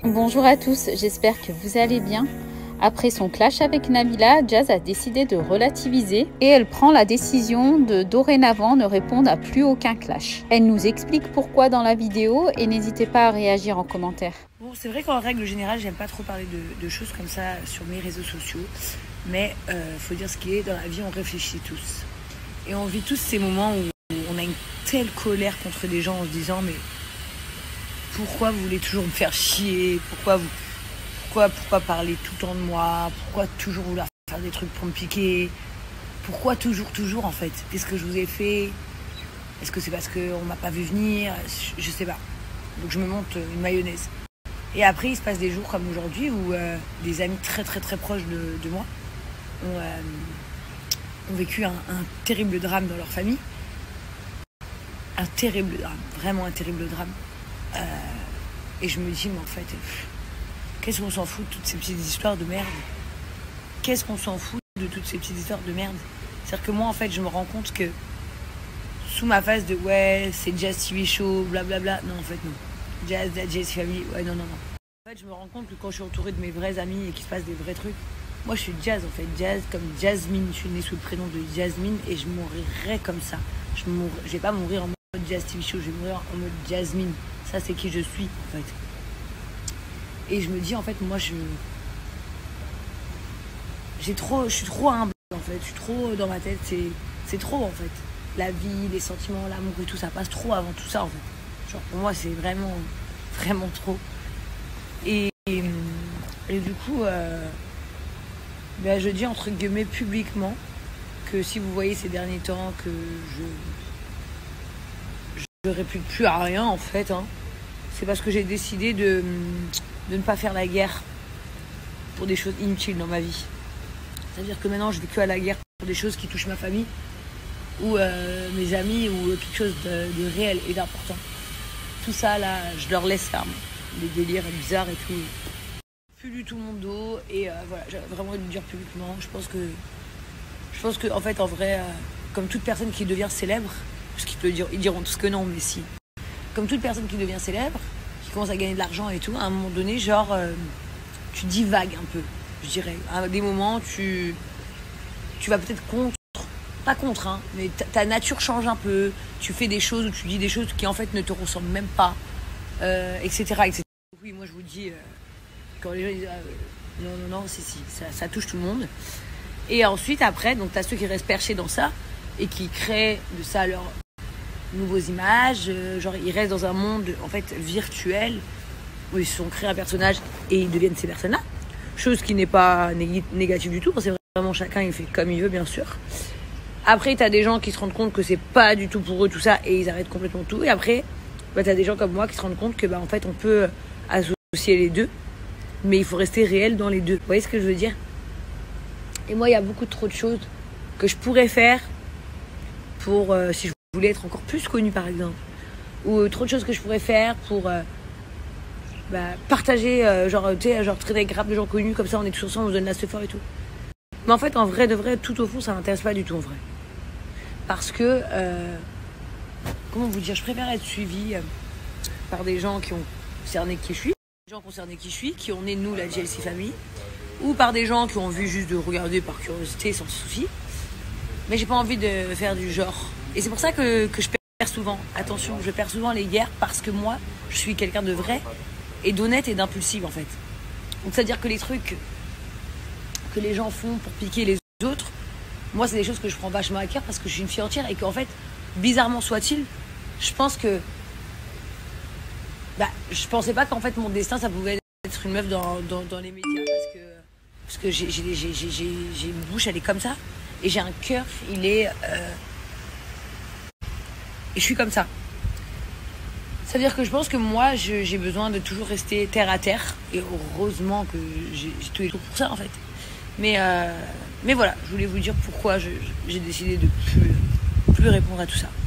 Bonjour à tous, j'espère que vous allez bien. Après son clash avec Nabila, Jazz a décidé de relativiser et elle prend la décision de dorénavant ne répondre à plus aucun clash. Elle nous explique pourquoi dans la vidéo et n'hésitez pas à réagir en commentaire. Bon, c'est vrai qu'en règle générale, j'aime pas trop parler de choses comme ça sur mes réseaux sociaux, mais faut dire ce qui est, dans la vie on réfléchit tous. Et on vit tous ces moments où on a une telle colère contre des gens en se disant mais pourquoi vous voulez toujours me faire chier, pourquoi parler tout le temps de moi, pourquoi toujours vouloir faire des trucs pour me piquer, pourquoi toujours en fait, qu'est-ce que je vous ai fait, est-ce que c'est parce qu'on m'a pas vu venir, je sais pas, donc je me monte une mayonnaise. Et après il se passe des jours comme aujourd'hui où des amis très proches de moi ont vécu un terrible drame dans leur famille, un terrible drame, vraiment un terrible drame. Et je me dis, mais en fait, qu'est-ce qu'on s'en fout de toutes ces petites histoires de merde? Qu'est-ce qu'on s'en fout de toutes ces petites histoires de merde? C'est-à-dire que moi, en fait, je me rends compte que sous ma phase de ouais, c'est Jazz TV Show, blablabla, non, en fait, non. Jazz, la Jazz Family, ouais, non. En fait, je me rends compte que quand je suis entourée de mes vrais amis et qu'il se passe des vrais trucs, moi, je suis Jazz, en fait. Jazz comme Jasmine. Je suis née sous le prénom de Jasmine et je mourrai comme ça. Je vais pas mourir en mode Jazz TV Show, je vais mourir en mode Jasmine. Ça, c'est qui je suis, en fait. Et je me dis, en fait, moi, je suis trop humble, en fait. Je suis trop dans ma tête. C'est trop, en fait. La vie, les sentiments, l'amour et tout, ça passe trop avant tout ça, en fait. Genre, pour moi, c'est vraiment trop. Et du coup, je dis, entre guillemets, publiquement, que si vous voyez ces derniers temps que je réplique plus à rien en fait, hein. C'est parce que j'ai décidé de ne pas faire la guerre pour des choses inutiles dans ma vie. C'est-à-dire que maintenant je vais que à la guerre pour des choses qui touchent ma famille ou mes amis ou quelque chose de réel et d'important. Tout ça là, je leur laisse faire des délires bizarres et tout. Plus du tout mon dos et voilà, j'avais vraiment envie de le dire publiquement. Je pense que en fait en vrai, comme toute personne qui devient célèbre, parce qu'ils diront tous que non, mais si. Comme toute personne qui devient célèbre, qui commence à gagner de l'argent et tout, à un moment donné, genre, tu divagues un peu, je dirais. À des moments, tu vas peut-être pas contre, hein, mais ta nature change un peu. Tu fais des choses ou tu dis des choses qui en fait ne te ressemblent même pas, etc. Oui, moi je vous dis, quand les gens disent non, si, ça touche tout le monde. Et ensuite, après, donc t'as ceux qui restent perchés dans ça et qui créent de ça leurs nouveaux images, genre ils restent dans un monde en fait virtuel où ils se sont créés un personnage et ils deviennent ces personnes-là. Chose qui n'est pas négative du tout, c'est vraiment chacun il fait comme il veut bien sûr. Après t'as des gens qui se rendent compte que c'est pas du tout pour eux tout ça et ils arrêtent complètement tout. Et après t'as des gens comme moi qui se rendent compte que en fait on peut associer les deux, mais il faut rester réel dans les deux. Vous voyez ce que je veux dire? Et moi il y a beaucoup trop de choses que je pourrais faire pour si je voulais être encore plus connue par exemple, ou trop de choses que je pourrais faire pour partager genre traiter avec grave de gens connus comme ça on est tous ensemble, on se donne la fort et tout. Mais en fait en vrai de vrai tout au fond ça m'intéresse pas du tout en vrai, parce que comment vous dire, je préfère être suivie par des gens qui ont cerné qui je suis, des gens concernés qui je suis, qui ont né de nous la JLC Family, ou par des gens qui ont envie juste de regarder par curiosité sans souci. Mais j'ai pas envie de faire du genre. Et c'est pour ça que je perds souvent. Attention, je perds souvent les guerres parce que moi, je suis quelqu'un de vrai et d'honnête et d'impulsive en fait. Donc c'est-à-dire que les trucs que les gens font pour piquer les autres, moi c'est des choses que je prends vachement à cœur parce que je suis une fille entière et qu'en fait, bizarrement soit-il, je pense que je pensais pas qu'en fait mon destin ça pouvait être une meuf dans les médias parce que j'ai une bouche, elle est comme ça. Et j'ai un cœur, il est... Et je suis comme ça. Ça veut dire que je pense que moi, j'ai besoin de toujours rester terre à terre. Et heureusement que j'ai tous les trucs pour ça, en fait. Mais voilà, je voulais vous dire pourquoi j'ai décidé de plus répondre à tout ça.